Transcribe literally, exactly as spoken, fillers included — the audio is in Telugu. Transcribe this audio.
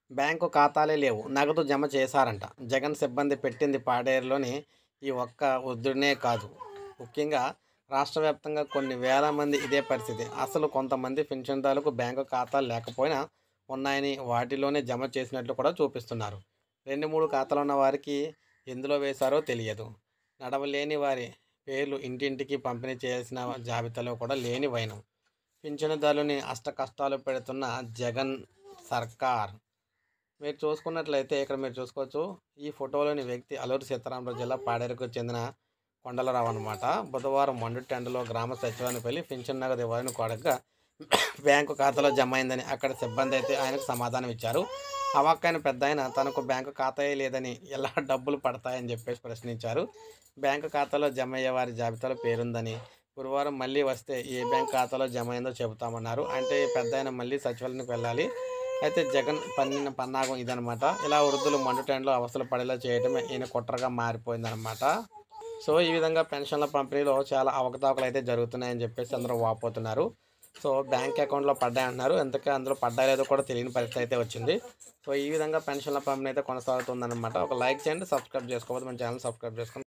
బ్యాంకు ఖాతాలే లేవు. నగదు జమ చేశారంట. జగన్ సిబ్బంది పెట్టింది పాడేరులోని ఈ ఒక్క వృద్ధుడినే కాదు. ముఖ్యంగా రాష్ట్ర వ్యాప్తంగా కొన్ని వేల మంది ఇదే పరిస్థితి. అసలు కొంతమంది పింఛన్దారులకు బ్యాంకు ఖాతాలు లేకపోయినా ఉన్నాయని వాటిలోనే జమ చేసినట్లు కూడా చూపిస్తున్నారు. రెండు మూడు ఖాతాలున్న వారికి ఎందులో వేశారో తెలియదు. నడవలేని వారి పేర్లు ఇంటింటికి పంపిణీ చేయాల్సిన జాబితాలో కూడా లేని వైనం. పింఛనుదారులని అష్టకష్టాలు పెడుతున్న జగన్ సర్కార్. మీరు చూసుకున్నట్లయితే ఇక్కడ మీరు చూసుకోవచ్చు. ఈ ఫోటోలోని వ్యక్తి అల్లూరి సీతారామరాజు జిల్లా పాడేరుకు చెందిన కొండలరావు అన్నమాట. బుధవారం మండుటి ఎండలో గ్రామ సచివాలయానికి వెళ్ళి పింఛన్ నగదు ఇవ్వాలని కోరగా బ్యాంకు ఖాతాలో జమ అయిందని అక్కడ సిబ్బంది అయితే ఆయనకు సమాధానం ఇచ్చారు. అవాక్కైన పెద్దాయన తనకు బ్యాంకు ఖాతాయే లేదని ఎలా డబ్బులు పడతాయని చెప్పేసి ప్రశ్నించారు. బ్యాంకు ఖాతాలో జమ అయ్యే వారి జాబితాలో పేరుందని, గురువారం మళ్ళీ వస్తే ఏ బ్యాంక్ ఖాతాలో జమ అయిందో చెబుతామన్నారు. అంటే పెద్దాయన మళ్ళీ సచివాలయానికి వెళ్ళాలి. అయితే జగన్ పన్నిన పన్నాగం ఇదనమాట. ఇలా వృద్ధులు మండుటెండలో అవస్థలు పడేలా చేయడమే ఈయన కుట్రగా మారిపోయిందనమాట. సో ఈ విధంగా పెన్షన్ల పంపిణీలో చాలా అవకతవకలు అయితే జరుగుతున్నాయని చెప్పేసి అందరూ వాపోతున్నారు. సో బ్యాంక్ అకౌంట్లో పడ్డాయంటున్నారు. ఎంతకే అందులో పడ్డాయో లేదో కూడా తెలియని పరిస్థితి అయితే వచ్చింది. సో ఈ విధంగా పెన్షన్ల పంపిణీ అయితే కొనసాగుతుందన్నమాట. ఒక లైక్ చేయండి, సబ్స్క్రైబ్ చేసుకోవద్దు, మన ఛానల్ సబ్స్క్రైబ్ చేసుకోండి.